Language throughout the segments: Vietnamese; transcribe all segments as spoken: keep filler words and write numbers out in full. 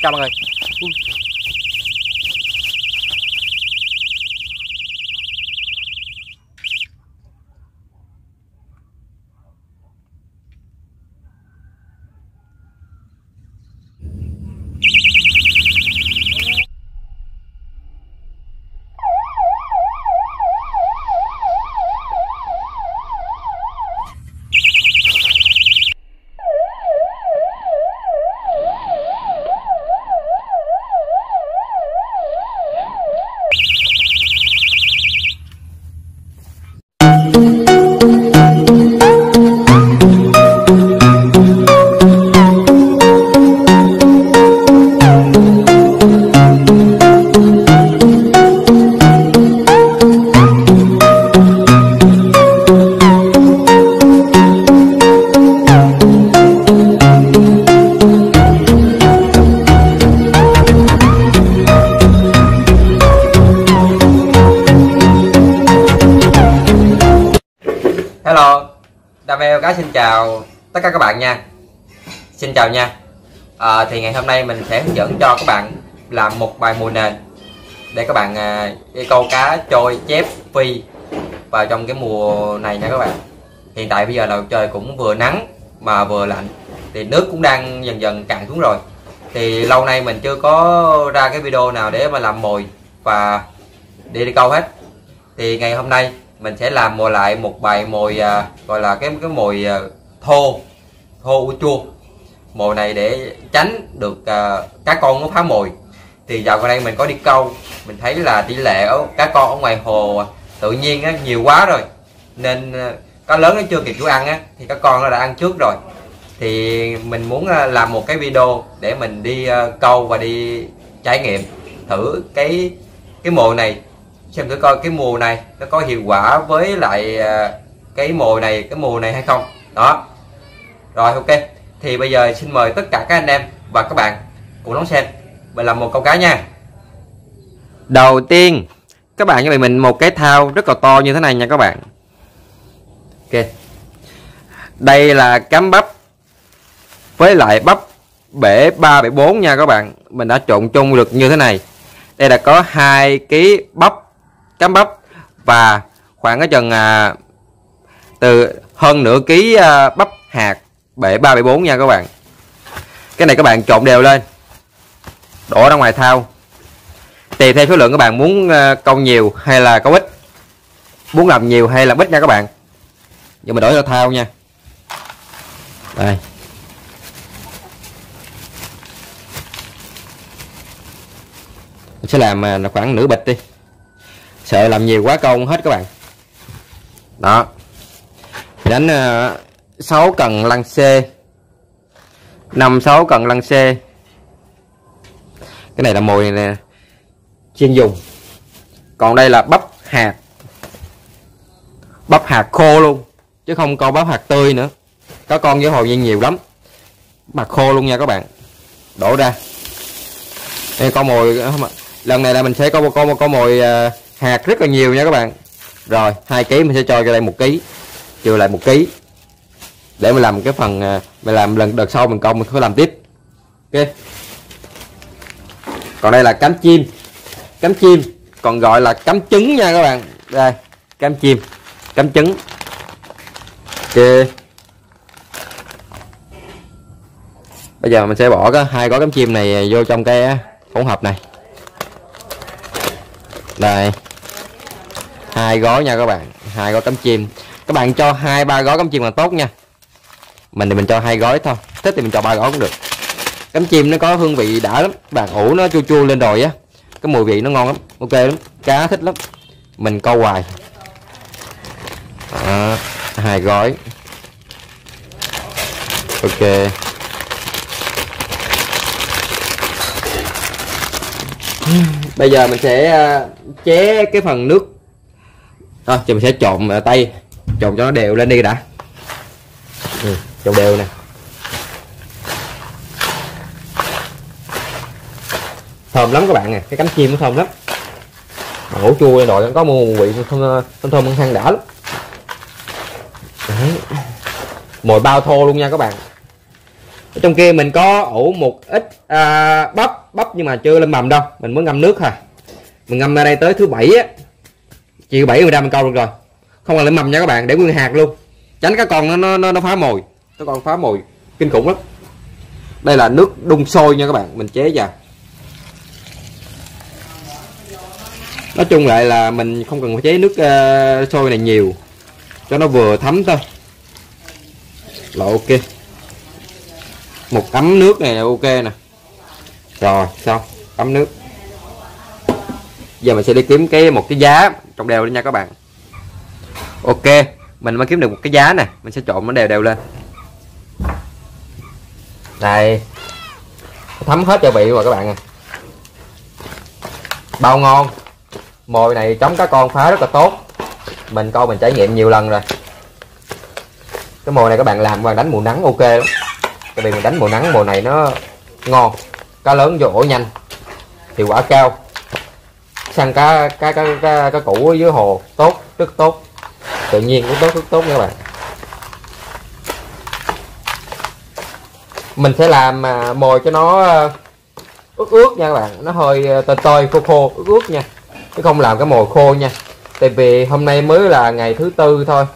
chào mọi người. Hello, Đam mê cá xin chào tất cả các bạn nha. Xin chào nha. à, Thì ngày hôm nay mình sẽ hướng dẫn cho các bạn làm một bài mồi nền để các bạn à, đi câu cá trôi chép phi vào trong cái mùa này nha các bạn. Hiện tại bây giờ là trời cũng vừa nắng mà vừa lạnh, thì nước cũng đang dần dần cạn xuống rồi. Thì lâu nay mình chưa có ra cái video nào để mà làm mồi và đi đi câu hết. Thì ngày hôm nay mình sẽ làm mồi lại một bài mồi à, gọi là cái cái mồi à, thô thô ua chua. Mồi này để tránh được à, cá con nó phá mồi. Thì dạo gần đây mình có đi câu, mình thấy là tỷ lệ ở cá con ở ngoài hồ tự nhiên á, nhiều quá rồi, nên à, cá lớn nó chưa kịp chủ ăn á, thì cá con nó đã ăn trước rồi. Thì mình muốn à, làm một cái video để mình đi à, câu và đi trải nghiệm thử cái cái mồi này, xem thử coi cái mùa này nó có hiệu quả với lại cái mồi này cái mùa này hay không đó. Rồi ok, thì bây giờ xin mời tất cả các anh em và các bạn cùng đón xem mình làm một câu cá nha. Đầu tiên các bạn cho mình một cái thao rất là to như thế này nha các bạn. Ok, đây là cám bắp với lại bắp bể ba bể bốn nha các bạn. Mình đã trộn chung được như thế này. Đây là có hai ký bắp cám bắp và khoảng cái chừng à, từ hơn nửa ký à, bắp hạt bể ba bể bốn nha các bạn. Cái này các bạn trộn đều lên, đổ ra ngoài thao, tùy theo số lượng các bạn muốn à, câu nhiều hay là câu ít, muốn làm nhiều hay là ít nha các bạn. Giờ mình đổ ra thao nha. Đây, mình sẽ làm à, khoảng nửa bịch đi, sợ làm nhiều quá câu không hết các bạn. Đó, thì đánh uh, sáu cần lăng C, năm sáu cần lăng C. Cái này là mồi nè, chuyên dùng. Còn đây là bắp hạt, bắp hạt khô luôn chứ không câu bắp hạt tươi nữa. Có con với hồ nhiên nhiều lắm, bắp khô luôn nha các bạn. Đổ ra đây, con mồi lần này là mình sẽ có có có mồi uh, hạt rất là nhiều nha các bạn. Rồi hai ký mình sẽ cho cho đây một ký, trừ lại một ký để mình làm cái phần mình làm lần đợt sau mình câu mình có làm tiếp. Ok, còn đây là cám chim, cám chim còn gọi là cám trứng nha các bạn. Đây, cám chim, cám trứng. Ok, bây giờ mình sẽ bỏ cái hai gói cám chim này vô trong cái hỗn hợp này. Đây, hai gói nha các bạn, hai gói cám chim. Các bạn cho hai ba gói cám chim là tốt nha. Mình thì mình cho hai gói thôi, thích thì mình cho ba gói cũng được. Cám chim nó có hương vị đã lắm, bạn ủ nó chua chua lên rồi á, cái mùi vị nó ngon lắm, ok lắm, cá thích lắm, mình câu hoài. Đó, hai gói. Ok, bây giờ mình sẽ chế cái phần nước. Thôi thì mình sẽ trộn tay, trộn cho nó đều lên đi đã. Ừ, trộn đều nè. Thơm lắm các bạn nè, cái cánh chim nó thơm lắm. Mà ủ chua lên rồi nó có mùi vị thơm thơm thơm hăng đã lắm. Đấy. Mồi bao thô luôn nha các bạn. Ở trong kia mình có ủ một ít à, bắp bắp nhưng mà chưa lên mầm đâu, mình mới ngâm nước ha. Mình ngâm ra đây tới thứ bảy á, chiều bảy mươi mình câu được rồi, không cần lên mầm nha các bạn, để nguyên hạt luôn, tránh các con nó nó nó phá mồi, các con phá mồi kinh khủng lắm. Đây là nước đun sôi nha các bạn, mình chế vào. Nói chung lại là mình không cần phải chế nước uh, sôi này nhiều, cho nó vừa thấm thôi là ok. Một ấm nước này là ok nè. Rồi xong ấm nước. Giờ mình sẽ đi kiếm cái một cái giá trộn đều lên nha các bạn. Ok, mình mới kiếm được một cái giá nè, mình sẽ trộn nó đều đều lên. Đây, thấm hết gia vị rồi các bạn à. Bao ngon. Mồi này chống cá con phá rất là tốt. Mình coi mình trải nghiệm nhiều lần rồi. Cái mồi này các bạn làm và đánh mùa nắng ok lắm. Tại vì mình đánh mùa nắng, mùa này nó ngon, cá lớn vô ổ nhanh, hiệu quả cao. Săn cá cá cá cá, cá cũ ở dưới hồ tốt, rất tốt, tự nhiên cũng tốt, rất tốt nha các bạn. Mình sẽ làm mà mồi cho nó ướt ướt nha các bạn, nó hơi tơi tơi khô khô ướt ướt nha, chứ không làm cái mồi khô nha. Tại vì hôm nay mới là ngày thứ tư thôi,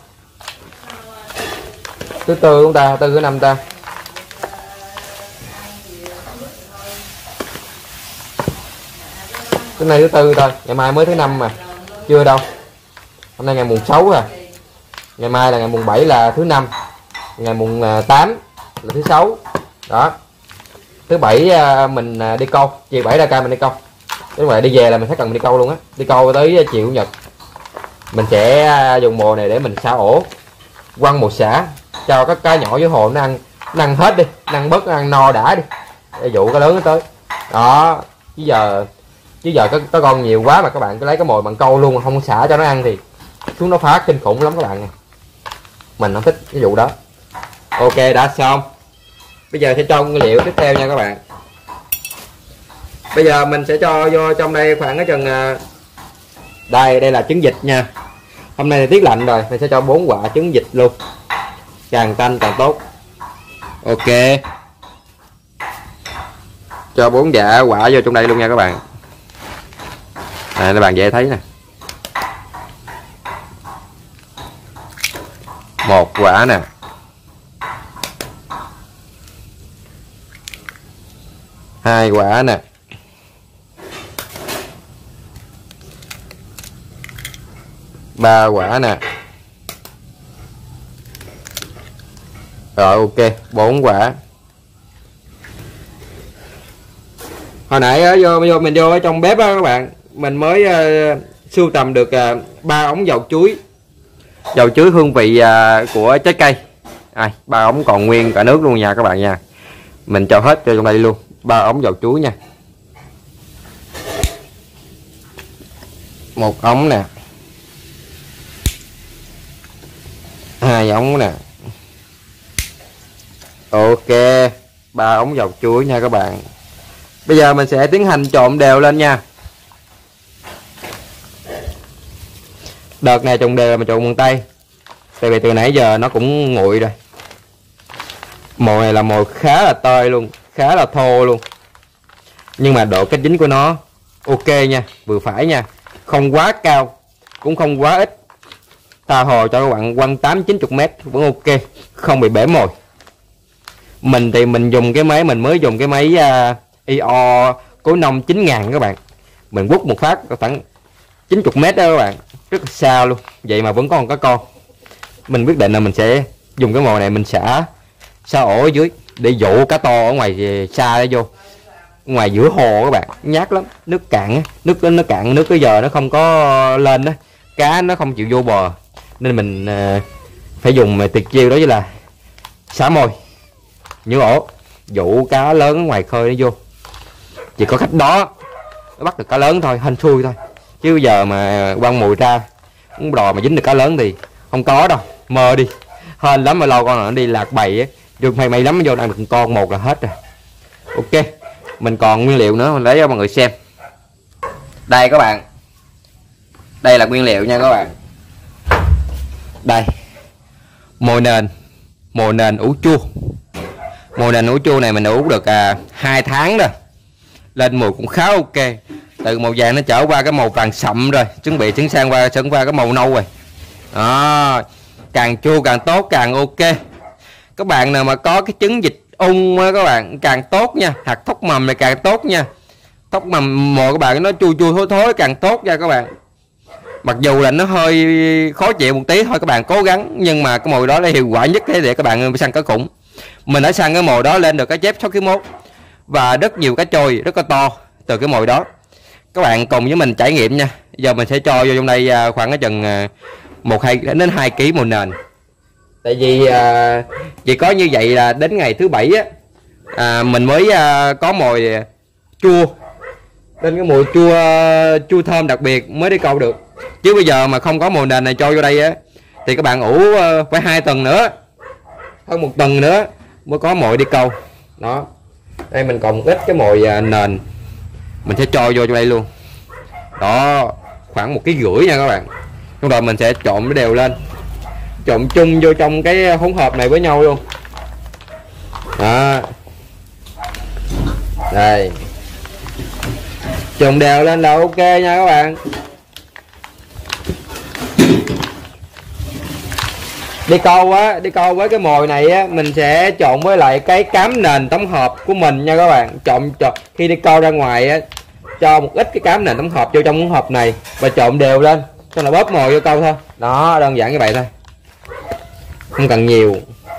thứ tư chúng ta, tư thứ năm ta. Hôm nay thứ tư thôi, ngày mai mới thứ năm mà, chưa đâu. Hôm nay ngày mùng sáu à, ngày mai là ngày mùng bảy là thứ năm, ngày mùng tám là thứ sáu đó. Thứ bảy mình đi câu, chiều bảy ra ca mình đi câu. Nếu mà đi về là mình phải cần mình đi câu luôn á, đi câu tới chiều chủ nhật. Mình sẽ dùng mồi này để mình xả ổ, quăng một xả cho các cá nhỏ dưới hồ nó ăn, nó ăn hết đi, nó ăn bớt, nó ăn no đã đi, để dụ cá lớn nó tới đó. Chứ giờ chứ giờ có, có con nhiều quá mà các bạn cứ lấy cái mồi bằng câu luôn mà không xả cho nó ăn thì chúng nó phá kinh khủng lắm các bạn. Mình không thích cái vụ đó. Ok, đã xong. Bây giờ sẽ cho nguyên liệu tiếp theo nha các bạn. Bây giờ mình sẽ cho vô trong đây khoảng cái chừng đây, đây là trứng vịt nha. Hôm nay là tiết lạnh rồi, mình sẽ cho bốn quả trứng vịt luôn, càng tanh càng tốt. Ok, cho bốn dạ quả vô trong đây luôn nha các bạn. À, các bạn dễ thấy nè, một quả nè, hai quả nè, ba quả nè, rồi ok, bốn quả. Hồi nãy ở vô, vô mình vô ở trong bếp đó các bạn, mình mới uh, sưu tầm được ba uh, ống dầu chuối, dầu chuối hương vị uh, của trái cây. À, ba ống còn nguyên cả nước luôn nha các bạn nha. Mình cho hết cho trong đây luôn, ba ống dầu chuối nha. Một ống nè, hai ống nè. Ok, ba ống dầu chuối nha các bạn. Bây giờ mình sẽ tiến hành trộn đều lên nha. Đợt này trộn đều là mình trộn bằng tay, tại vì từ nãy giờ nó cũng nguội rồi. Mồi này là mồi khá là tơi luôn, khá là thô luôn, nhưng mà độ kết dính của nó ok nha, vừa phải nha, không quá cao cũng không quá ít. Tha hồ cho các bạn quăng tám chín mươi mét vẫn ok, không bị bể mồi. Mình thì mình dùng cái máy, mình mới dùng cái máy uh, i o Cố Nông chín ngàn các bạn. Mình quất một phát khoảng chín mươi mét đó các bạn, rất là xa luôn, vậy mà vẫn còn có con. Mình quyết định là mình sẽ dùng cái mồi này mình xả xả ổ ở dưới để dụ cá to ở ngoài xa để vô, ngoài giữa hồ các bạn, nhát lắm. Nước cạn, nước nó cạn, nước cái giờ nó không có lên đó, cá nó không chịu vô bờ, nên mình uh, phải dùng tuyệt chiêu đó, với là xả mồi nhử ổ, dụ cá lớn ở ngoài khơi nó vô. Chỉ có cách đó nó bắt được cá lớn thôi, hên xui thôi, chứ giờ mà quăng mồi ra cũng đò mà dính được cá lớn thì không có đâu, mơ đi. Hên lắm mà lâu con nó đi lạc bầy á, được may may lắm vô ăn được con một là hết rồi. Ok, mình còn nguyên liệu nữa, mình lấy cho mọi người xem. Đây các bạn, đây là nguyên liệu nha các bạn. Đây, mồi nền, mồi nền ủ chua, Mồi nền ủ chua này mình ủ được à, hai tháng rồi, lên mùi cũng khá ok. Từ màu vàng nó trở qua cái màu vàng sậm rồi, chuẩn bị chuyển sang qua chuyển qua cái màu nâu rồi. Đó, càng chua càng tốt, càng ok. Các bạn nào mà có cái trứng vịt ung á các bạn càng tốt nha, hạt thóc mầm này càng tốt nha. Thóc mầm mồi các bạn nó chua chua thối thối càng tốt nha các bạn. Mặc dù là nó hơi khó chịu một tí thôi các bạn cố gắng, nhưng mà cái mồi đó là hiệu quả nhất để các bạn săn cá khủng. Mình đã săn cái mồi đó lên được cái chép sáu ki lô mốt và rất nhiều cá trôi rất là to từ cái mồi đó. Các bạn cùng với mình trải nghiệm nha. Giờ mình sẽ cho vô trong đây khoảng cái chừng một hai đến hai ki lô mồi nền. Tại vì à, chỉ có như vậy là đến ngày thứ bảy á, à, mình mới à, có mồi chua, nên cái mùi chua chua thơm đặc biệt mới đi câu được. Chứ bây giờ mà không có mồi nền này cho vô đây á thì các bạn ủ phải hai tuần nữa, hơn một tuần nữa mới có mồi đi câu. Đó, đây mình còn ít cái mồi nền mình sẽ cho vô trong đây luôn. Đó, khoảng một ký rưỡi nha các bạn. Xong rồi mình sẽ trộn nó đều lên, trộn chung vô trong cái hỗn hợp này với nhau luôn. Đó, đây, trộn đều lên là ok nha các bạn. Đi câu á, đi câu với cái mồi này á, mình sẽ trộn với lại cái cám nền tổng hợp của mình nha các bạn. Trộn, trộn khi đi câu ra ngoài á, cho một ít cái cám nền tổng hợp vô trong hỗn hợp này và trộn đều lên, xong là bóp mồi vô câu thôi. Đó, đơn giản như vậy thôi, không cần nhiều.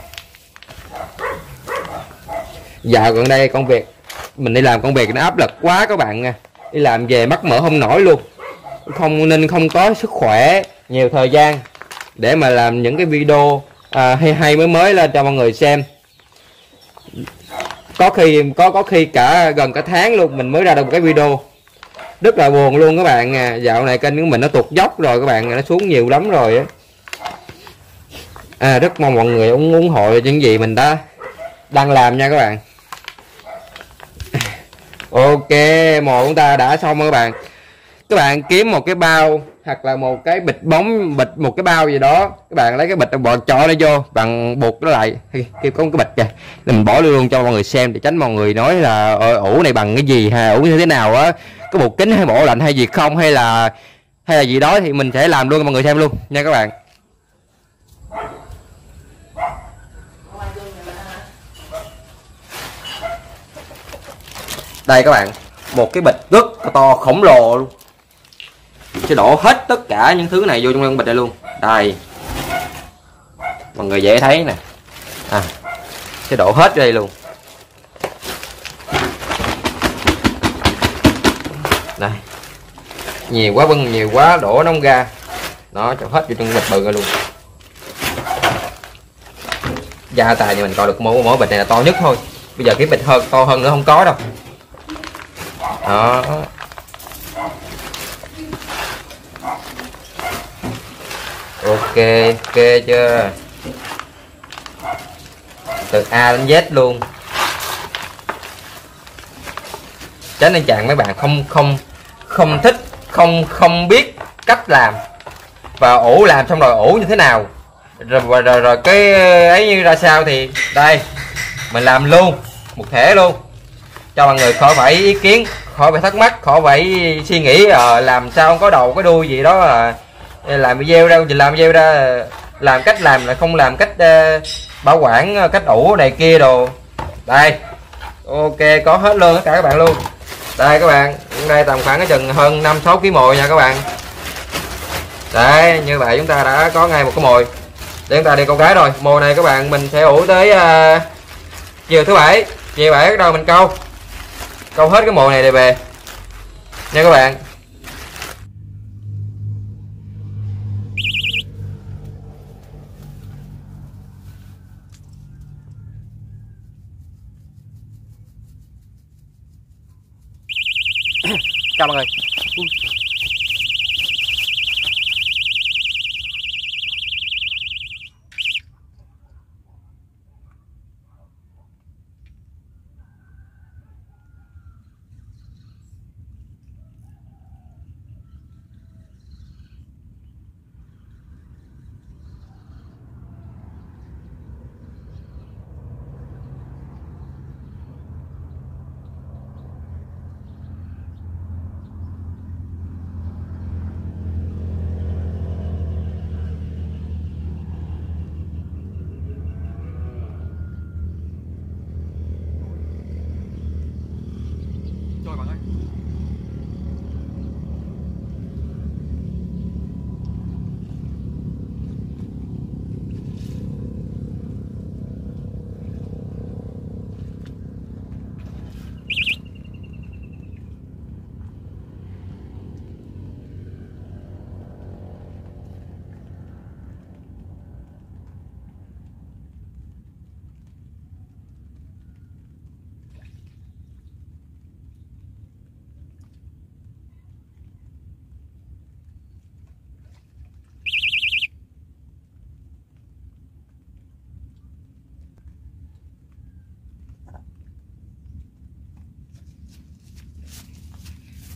Dạo gần đây công việc mình đi làm công việc nó áp lực quá các bạn nha, đi làm về mắc mỡ không nổi luôn, không nên không có sức khỏe nhiều thời gian để mà làm những cái video à, hay hay mới mới lên cho mọi người xem. Có khi có có khi cả gần cả tháng luôn mình mới ra được một cái video, rất là buồn luôn các bạn. À, dạo này kênh của mình nó tụt dốc rồi các bạn, nó xuống nhiều lắm rồi á. À, rất mong mọi người ủng ủng hộ những gì mình đã đang làm nha các bạn. Ok, mồi chúng ta đã xong rồi các bạn. Các bạn kiếm một cái bao hoặc là một cái bịch bóng, bịch một cái bao gì đó, các bạn lấy cái bịch bọt cho nó vô, bằng buộc nó lại. Khi có một cái bịch kìa, mình bỏ luôn cho mọi người xem để tránh mọi người nói là ủ này bằng cái gì hay ủ như thế nào á, có buộc kính hay bộ lạnh hay gì không, hay là hay là gì đó, thì mình sẽ làm luôn cho mọi người xem luôn nha các bạn. Đây các bạn, một cái bịch rất to khổng lồ luôn, sẽ đổ hết tất cả những thứ này vô trong bịch này luôn. Đây, mọi người dễ thấy nè, à, sẽ đổ hết đây luôn. Đây, nhiều quá, bưng nhiều quá đổ nó không ra. Nó cho hết vô trong bịch bự ra luôn. Gia tài thì mình coi được mỗi mỗi bịch này là to nhất thôi, bây giờ cái bịch hơn to hơn nữa không có đâu. Đó, ok, ok chưa, từ A đến Z luôn. Tránh tình trạng mấy bạn không không không thích, không không biết cách làm và ủ làm xong rồi ủ như thế nào, rồi rồi rồi, rồi cái ấy như ra sao, thì đây mình làm luôn một thể luôn cho mọi người khỏi phải ý kiến, khỏi phải thắc mắc, khỏi phải suy nghĩ à, làm sao không có đầu có đuôi gì đó, à, làm video ra làm video ra làm cách làm là không làm cách uh, bảo quản, cách ủ này kia đồ. Đây, ok, có hết luôn tất cả các bạn luôn. Đây các bạn, đây tầm khoảng cái chừng hơn năm sáu ký mồi nha các bạn. Đấy, như vậy chúng ta đã có ngay một cái mồi để chúng ta đi câu cá rồi. Mồi này các bạn mình sẽ ủ tới uh, chiều thứ bảy, chiều bảy bắt đầu mình câu câu hết cái mồi này để về nha các bạn. Chào mọi người.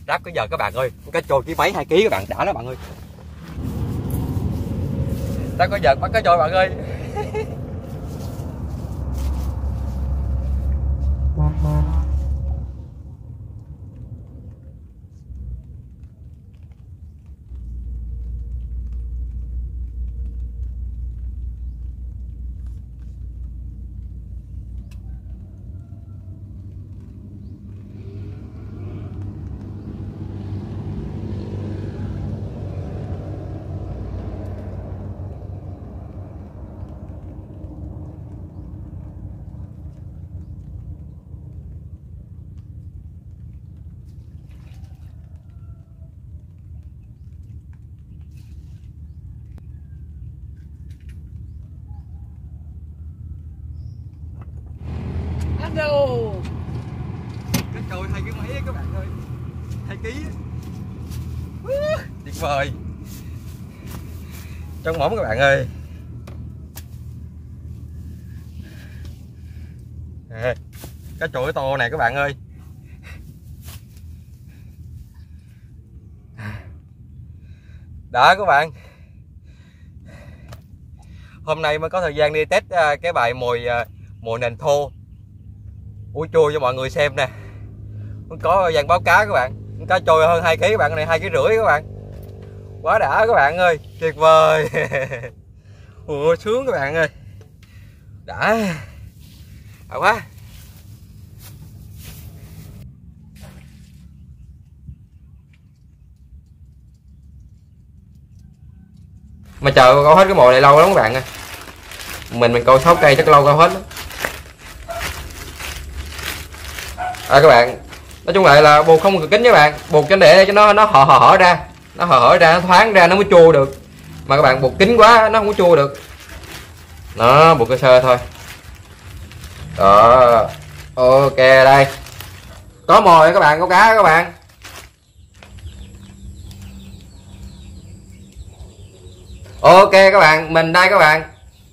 ráp cái giờ các bạn ơi, cái trôi chỉ mấy hai ký các bạn, đã đó bạn ơi. Ráp cái giờ bắt cái trôi bạn ơi. Hello. Cái trôi hai ký mấy các bạn ơi, hai ký tuyệt vời, trong mỏng các bạn ơi. À, cái trôi to này các bạn ơi. Đó các bạn, hôm nay mới có thời gian đi test cái bài mồi mồi nền thô ủi chua cho mọi người xem nè. Có dàn báo cá các bạn, cá trôi hơn hai ký các bạn, này hai ký rưỡi các bạn, quá đã các bạn ơi, tuyệt vời. Ủa sướng các bạn ơi, đã à quá. Mà chờ câu hết cái mồi này lâu lắm các bạn ơi, mình mình câu sáu cây chắc lâu câu hết lắm. À các bạn, nói chung lại là buộc không cực kính các bạn, buộc cho để cho nó nó hở hở ra, nó hở hở ra, nó thoáng ra nó mới chua được. Mà các bạn buộc kín quá nó không có chua được. Nó buộc cơ sơ thôi. Đó. Ok đây. Có mồi các bạn, có cá các bạn. Ok các bạn, mình đây các bạn.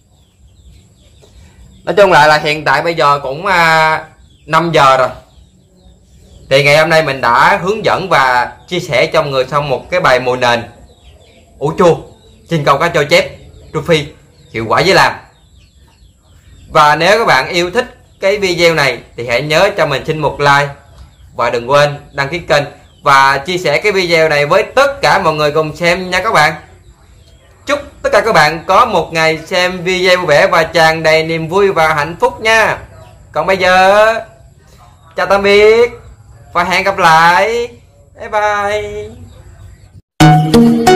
Nói chung lại là hiện tại bây giờ cũng à, năm giờ rồi. Thì ngày hôm nay mình đã hướng dẫn và chia sẻ cho mọi người xong một cái bài mồi nền ủ chua trên câu cá trôi chép trôi phi hiệu quả dễ làm. Và nếu các bạn yêu thích cái video này thì hãy nhớ cho mình xin một like và đừng quên đăng ký kênh và chia sẻ cái video này với tất cả mọi người cùng xem nha các bạn. Chúc tất cả các bạn có một ngày xem video vui vẻ và tràn đầy niềm vui và hạnh phúc nha. Còn bây giờ chào tạm biệt và hẹn gặp lại. Bye bye.